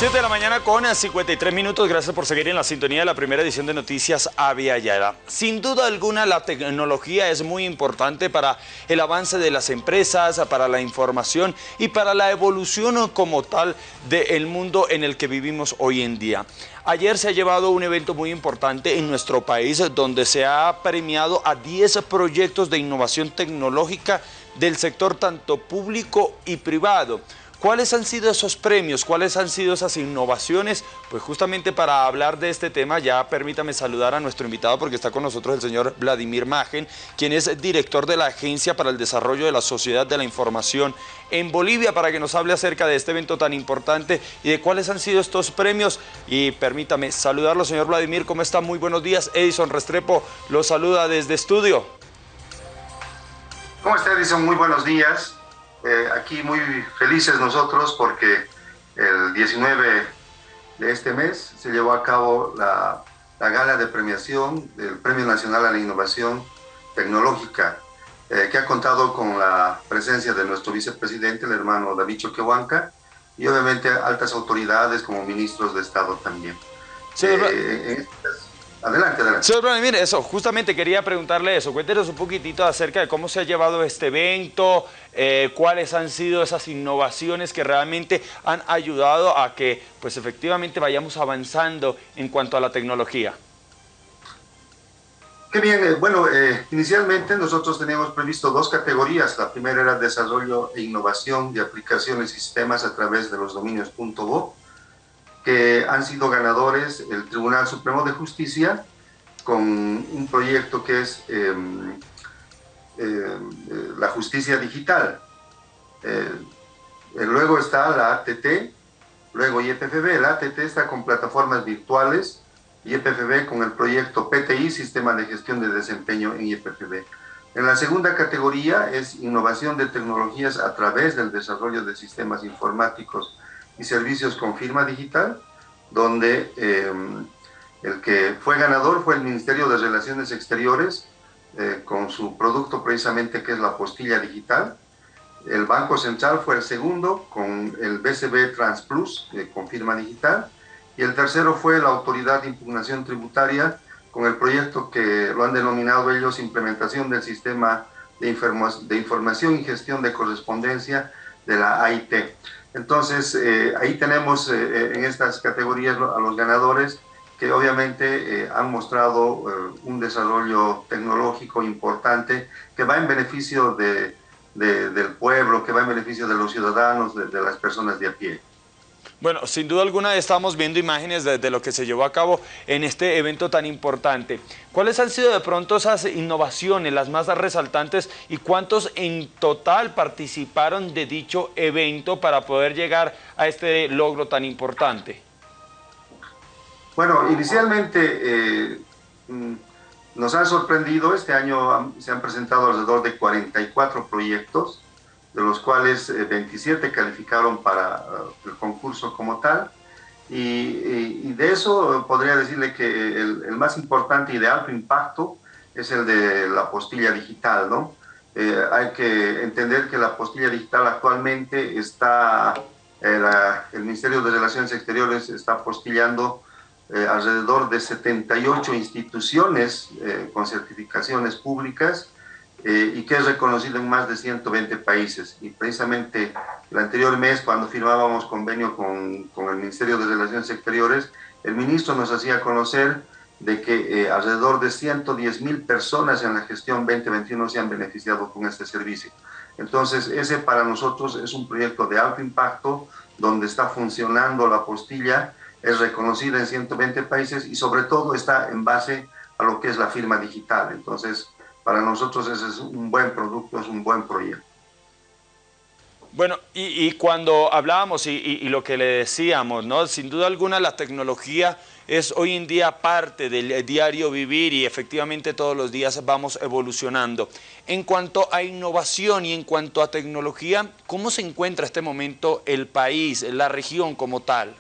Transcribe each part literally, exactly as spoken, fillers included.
siete de la mañana con cincuenta y tres minutos. Gracias por seguir en la sintonía de la primera edición de Noticias Aviala. Sin duda alguna, la tecnología es muy importante para el avance de las empresas, para la información y para la evolución como tal del mundo en el que vivimos hoy en día. Ayer se ha llevado un evento muy importante en nuestro país donde se ha premiado a diez proyectos de innovación tecnológica del sector tanto público y privado. ¿Cuáles han sido esos premios? ¿Cuáles han sido esas innovaciones? Pues justamente para hablar de este tema, ya permítame saludar a nuestro invitado porque está con nosotros el señor Vladimir Magen, quien es director de la Agencia para el Desarrollo de la Sociedad de la Información en Bolivia, para que nos hable acerca de este evento tan importante y de cuáles han sido estos premios. Y permítame saludarlo, señor Vladimir, ¿cómo está? Muy buenos días. Edison Restrepo lo saluda desde estudio. ¿Cómo está, Edison? Muy buenos días. Eh, aquí muy felices nosotros porque el diecinueve de este mes se llevó a cabo la, la gala de premiación del Premio Nacional a la Innovación Tecnológica, eh, que ha contado con la presencia de nuestro vicepresidente, el hermano David Choquehuanca, y obviamente altas autoridades como ministros de Estado también. Sí, eh, Adelante, adelante. Señor Vladimir, eso, justamente quería preguntarle eso. Cuéntenos un poquitito acerca de cómo se ha llevado este evento, eh, cuáles han sido esas innovaciones que realmente han ayudado a que, pues efectivamente, vayamos avanzando en cuanto a la tecnología. Qué bien. Eh, bueno, eh, inicialmente nosotros teníamos previsto dos categorías. La primera era desarrollo e innovación de aplicaciones y sistemas a través de los dominios .bo, que han sido ganadores el Tribunal Supremo de Justicia con un proyecto que es eh, eh, la justicia digital. Eh, luego está la A T T, luego I P F B. La A T T está con plataformas virtuales, y I P F B con el proyecto P T I, Sistema de Gestión de Desempeño en I P F B. En la segunda categoría es innovación de tecnologías a través del desarrollo de sistemas informáticos y servicios con firma digital, donde eh, el que fue ganador fue el Ministerio de Relaciones Exteriores, eh, con su producto precisamente que es la postilla digital. El Banco Central fue el segundo con el B C B Transplus, eh, con firma digital, y el tercero fue la Autoridad de Impugnación Tributaria con el proyecto que lo han denominado ellos implementación del sistema de, informa de información y gestión de correspondencia de la A I T. Entonces, eh, ahí tenemos eh, en estas categorías a los ganadores que obviamente eh, han mostrado eh, un desarrollo tecnológico importante que va en beneficio de, de, del pueblo, que va en beneficio de los ciudadanos, de, de las personas de a pie. Bueno, sin duda alguna estamos viendo imágenes de, de lo que se llevó a cabo en este evento tan importante. ¿Cuáles han sido de pronto esas innovaciones, las más resaltantes, y cuántos en total participaron de dicho evento para poder llegar a este logro tan importante? Bueno, inicialmente eh, nos han sorprendido. Este año se han presentado alrededor de cuarenta y cuatro proyectos, de los cuales eh, veintisiete calificaron para uh, el concurso como tal, y, y, y de eso podría decirle que el, el más importante y de alto impacto es el de la postilla digital, ¿no? Eh, hay que entender que la postilla digital actualmente está, eh, la, el Ministerio de Relaciones Exteriores está apostillando eh, alrededor de setenta y ocho instituciones eh, con certificaciones públicas, Eh, y que es reconocido en más de ciento veinte países. Y precisamente el anterior mes, cuando firmábamos convenio con, con el Ministerio de Relaciones Exteriores, el ministro nos hacía conocer de que eh, alrededor de ciento diez mil personas en la gestión veinte veintiuno se han beneficiado con este servicio. Entonces, ese para nosotros es un proyecto de alto impacto, donde está funcionando la postilla, es reconocida en ciento veinte países y sobre todo está en base a lo que es la firma digital. Entonces, para nosotros ese es un buen producto, es un buen proyecto. Bueno, y, y cuando hablábamos y, y, y lo que le decíamos, ¿no? Sin duda alguna la tecnología es hoy en día parte del diario vivir y efectivamente todos los días vamos evolucionando. En cuanto a innovación y en cuanto a tecnología, ¿cómo se encuentra en este momento el país, la región como tal?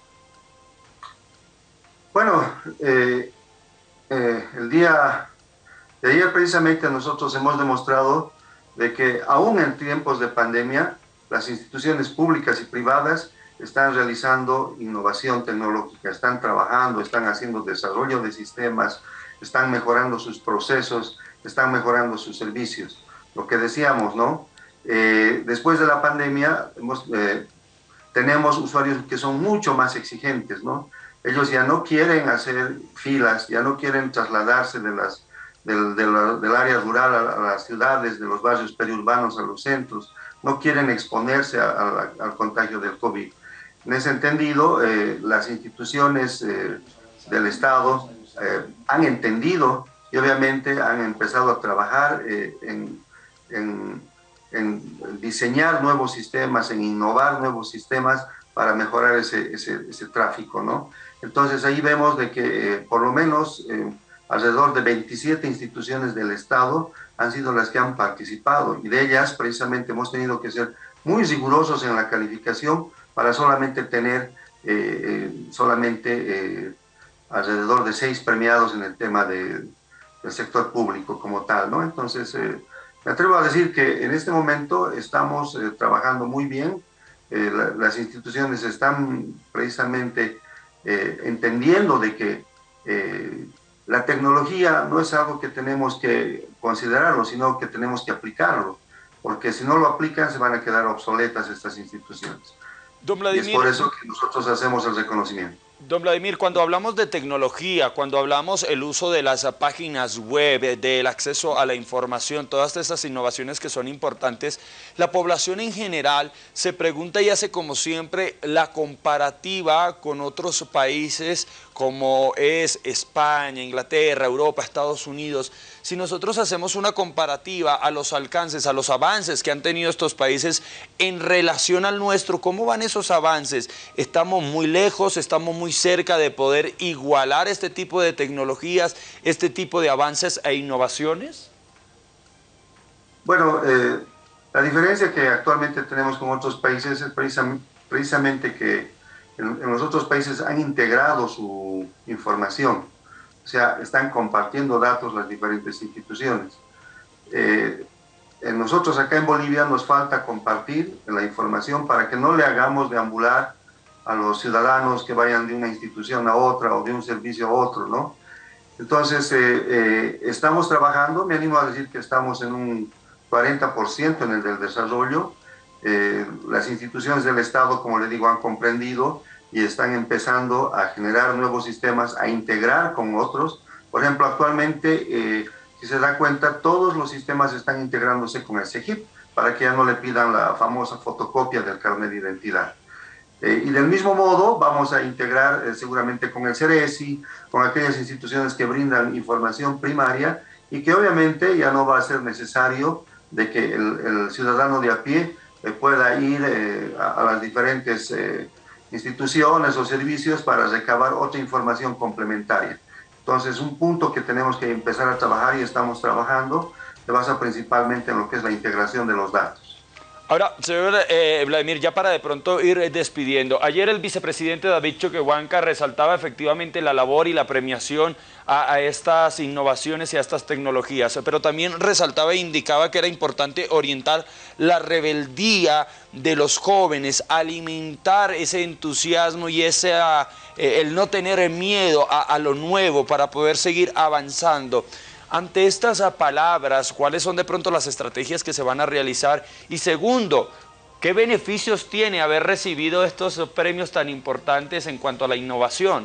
Bueno, eh, eh, el día de ayer precisamente nosotros hemos demostrado de que aún en tiempos de pandemia, las instituciones públicas y privadas están realizando innovación tecnológica, están trabajando, están haciendo desarrollo de sistemas, están mejorando sus procesos, están mejorando sus servicios. Lo que decíamos, ¿no? Eh, después de la pandemia hemos, eh, tenemos usuarios que son mucho más exigentes, ¿no? Ellos ya no quieren hacer filas, ya no quieren trasladarse de las, del, de la, del área rural a, a las ciudades, de los barrios periurbanos a los centros, no quieren exponerse a, a, al contagio del COVID. En ese entendido, eh, las instituciones eh, del Estado eh, han entendido y obviamente han empezado a trabajar eh, en, en, en diseñar nuevos sistemas, en innovar nuevos sistemas para mejorar ese, ese, ese tráfico, ¿no? Entonces ahí vemos de que eh, por lo menos eh, alrededor de veintisiete instituciones del Estado han sido las que han participado y de ellas precisamente hemos tenido que ser muy rigurosos en la calificación para solamente tener eh, eh, solamente eh, alrededor de seis premiados en el tema de, del sector público como tal, ¿no? Entonces, eh, me atrevo a decir que en este momento estamos eh, trabajando muy bien, eh, la, las instituciones están precisamente eh, entendiendo de que eh, la tecnología no es algo que tenemos que considerarlo, sino que tenemos que aplicarlo, porque si no lo aplican se van a quedar obsoletas estas instituciones. Don Vladimir, y es por eso que nosotros hacemos el reconocimiento. Don Vladimir, cuando hablamos de tecnología, cuando hablamos el uso de las páginas web, del acceso a la información, todas estas innovaciones que son importantes, la población en general se pregunta y hace como siempre la comparativa con otros países como es España, Inglaterra, Europa, Estados Unidos. Si nosotros hacemos una comparativa a los alcances, a los avances que han tenido estos países en relación al nuestro, ¿cómo van esos avances? ¿Estamos muy lejos, estamos muy cerca de poder igualar este tipo de tecnologías, este tipo de avances e innovaciones? Bueno, eh, la diferencia que actualmente tenemos con otros países es precisamente, precisamente que en, en los otros países han integrado su información, o sea, están compartiendo datos las diferentes instituciones. Eh, en nosotros acá en Bolivia nos falta compartir la información para que no le hagamos deambular a los ciudadanos que vayan de una institución a otra o de un servicio a otro, ¿no? Entonces, eh, eh, estamos trabajando, me animo a decir que estamos en un cuarenta por ciento en el del desarrollo. Eh, las instituciones del Estado, como le digo, han comprendido y están empezando a generar nuevos sistemas, a integrar con otros. Por ejemplo, actualmente, eh, si se da cuenta, todos los sistemas están integrándose con el CEGIP para que ya no le pidan la famosa fotocopia del carnet de identidad. Eh, y del mismo modo vamos a integrar eh, seguramente con el CERESI, con aquellas instituciones que brindan información primaria y que obviamente ya no va a ser necesario de que el, el ciudadano de a pie eh, pueda ir eh, a, a las diferentes eh, instituciones o servicios para recabar otra información complementaria. Entonces, un punto que tenemos que empezar a trabajar y estamos trabajando se basa principalmente en lo que es la integración de los datos. Ahora, señor eh, Vladimir, ya para de pronto ir despidiendo, ayer el vicepresidente David Choquehuanca resaltaba efectivamente la labor y la premiación a, a estas innovaciones y a estas tecnologías, pero también resaltaba e indicaba que era importante orientar la rebeldía de los jóvenes, alimentar ese entusiasmo y ese, eh, el no tener miedo a, a lo nuevo para poder seguir avanzando. Ante estas palabras, ¿cuáles son de pronto las estrategias que se van a realizar? Y segundo, ¿qué beneficios tiene haber recibido estos premios tan importantes en cuanto a la innovación?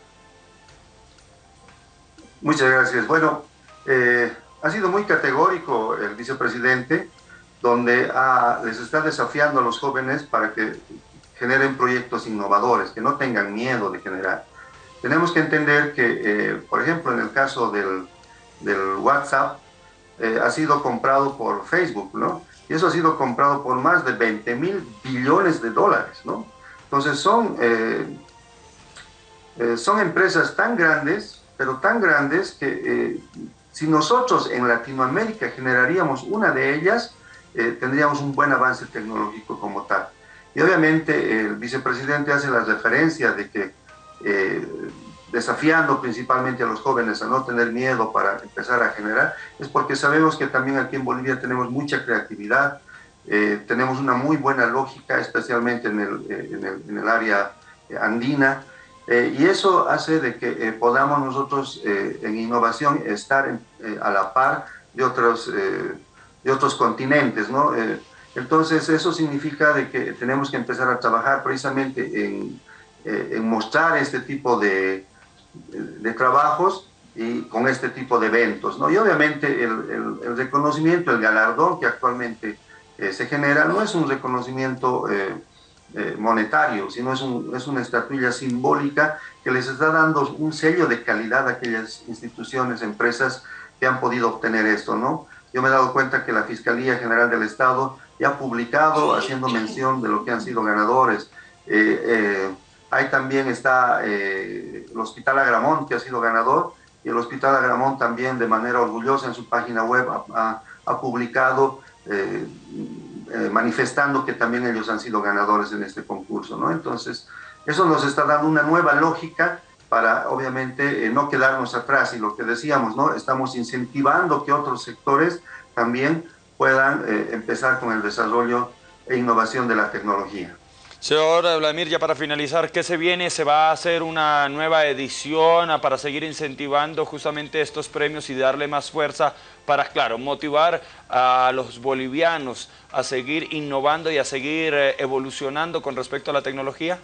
Muchas gracias. Bueno, eh, ha sido muy categórico el vicepresidente, donde ha, les está desafiando a los jóvenes para que generen proyectos innovadores, que no tengan miedo de generar. Tenemos que entender que, eh, por ejemplo, en el caso del del WhatsApp, eh, ha sido comprado por Facebook, ¿no? Y eso ha sido comprado por más de veinte mil billones de dólares, ¿no? Entonces son, eh, eh, son empresas tan grandes, pero tan grandes que eh, si nosotros en Latinoamérica generaríamos una de ellas, eh, tendríamos un buen avance tecnológico como tal. Y obviamente el vicepresidente hace la referencia de que eh, desafiando principalmente a los jóvenes a no tener miedo para empezar a generar, es porque sabemos que también aquí en Bolivia tenemos mucha creatividad, Eh, tenemos una muy buena lógica, especialmente en el, eh, en el, en el área andina, eh, y eso hace de que eh, podamos nosotros eh, en innovación estar en, eh, a la par de otros, eh, de otros continentes, ¿no? Eh, entonces eso significa de que tenemos que empezar a trabajar precisamente en, eh, en mostrar este tipo de, de trabajos y con este tipo de eventos, ¿no? Y obviamente el, el, el reconocimiento, el galardón que actualmente eh, se genera no es un reconocimiento eh, eh, monetario, sino es, un, es una estatuilla simbólica que les está dando un sello de calidad a aquellas instituciones, empresas que han podido obtener esto, ¿no? Yo me he dado cuenta que la Fiscalía General del Estado ya ha publicado haciendo mención de lo que han sido ganadores. Eh, eh, ahí también está eh, el Hospital Agramont, que ha sido ganador, y el Hospital Agramont también de manera orgullosa en su página web ha, ha, ha publicado eh, eh, manifestando que también ellos han sido ganadores en este concurso, ¿no? Entonces, eso nos está dando una nueva lógica para, obviamente, eh, no quedarnos atrás. Y lo que decíamos, ¿no? Estamos incentivando que otros sectores también puedan eh, empezar con el desarrollo e innovación de la tecnología. Señor Vladimir, ya para finalizar, ¿qué se viene? ¿Se va a hacer una nueva edición para seguir incentivando justamente estos premios y darle más fuerza para, claro, motivar a los bolivianos a seguir innovando y a seguir evolucionando con respecto a la tecnología?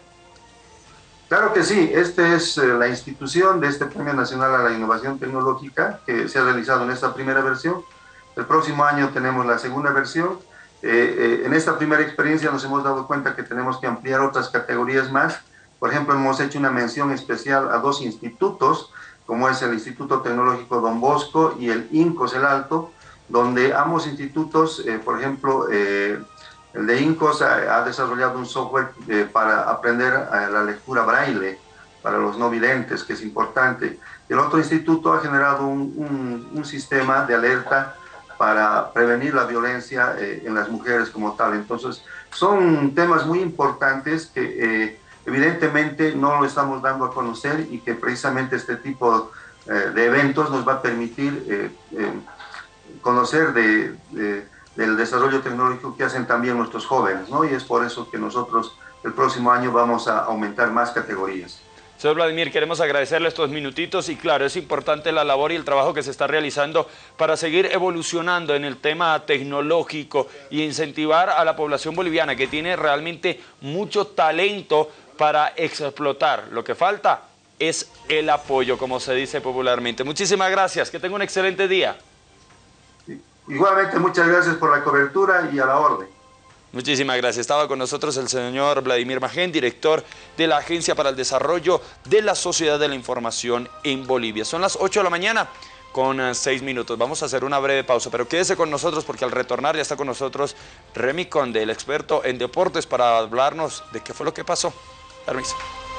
Claro que sí, esta es la institución de este Premio Nacional a la Innovación Tecnológica que se ha realizado en esta primera versión. El próximo año tenemos la segunda versión. Eh, eh, en esta primera experiencia nos hemos dado cuenta que tenemos que ampliar otras categorías más. Por ejemplo, hemos hecho una mención especial a dos institutos, como es el Instituto Tecnológico Don Bosco y el INCOS El Alto, donde ambos institutos, eh, por ejemplo, eh, el de INCOS ha, ha desarrollado un software eh, para aprender eh, la lectura braille para los no videntes, que es importante. El otro instituto ha generado un, un, un sistema de alerta para prevenir la violencia eh, en las mujeres como tal. Entonces, son temas muy importantes que eh, evidentemente no lo estamos dando a conocer y que precisamente este tipo eh, de eventos nos va a permitir eh, eh, conocer de, de, del desarrollo tecnológico que hacen también nuestros jóvenes, ¿no? Y es por eso que nosotros el próximo año vamos a aumentar más categorías. Señor Vladimir, queremos agradecerle estos minutitos y claro, es importante la labor y el trabajo que se está realizando para seguir evolucionando en el tema tecnológico y incentivar a la población boliviana que tiene realmente mucho talento para explotar. Lo que falta es el apoyo, como se dice popularmente. Muchísimas gracias, que tenga un excelente día. Igualmente, muchas gracias por la cobertura y a la orden. Muchísimas gracias. Estaba con nosotros el señor Vladimir Magén, director de la Agencia para el Desarrollo de la Sociedad de la Información en Bolivia. Son las ocho de la mañana con seis minutos. Vamos a hacer una breve pausa, pero quédese con nosotros porque al retornar ya está con nosotros Remy Conde, el experto en deportes, para hablarnos de qué fue lo que pasó. Permiso.